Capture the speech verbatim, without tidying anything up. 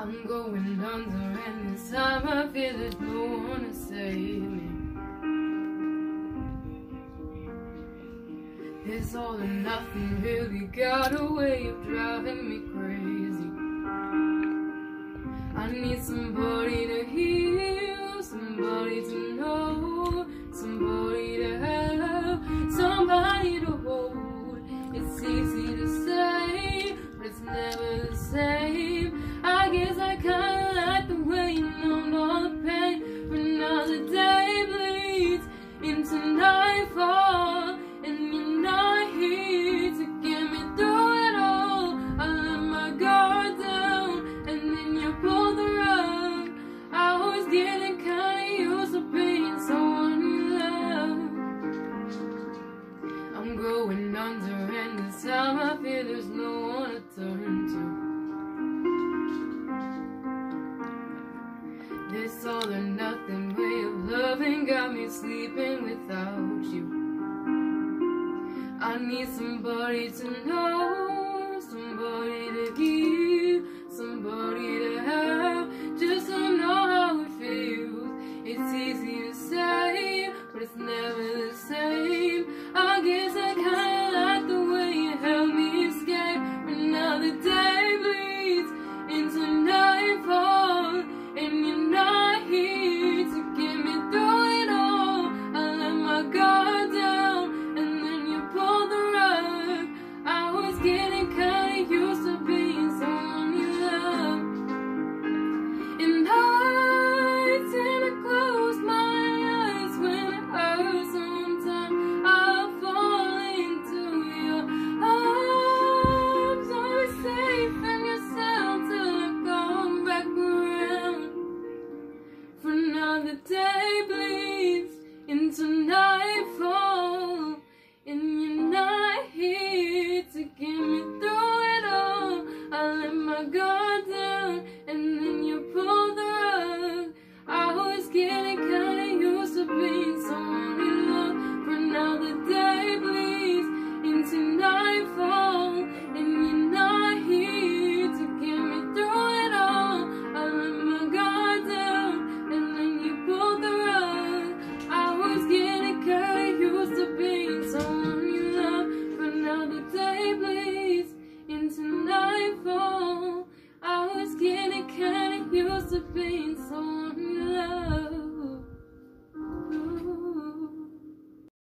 I'm going under, and this time I feel there's no one to save me. This all or nothing really got a way of driving me crazy. I need somebody to heal, somebody to know, somebody to have, somebody to hold. It's easy to say, but it's never the same. I guess I kinda like the way you numbed all the pain, but now the day bleeds into nightfall, and you're not here to get me through it all. I let my guard down, and then you pulled the rug. I was getting kinda used to being someone you love. I'm going under, and this time I feel there's no one to turn to. This all or nothing way of loving got me sleeping without you. I need somebody to know, somebody to give, somebody to have, just to know how it feels. It's easy to say, but it's never the same.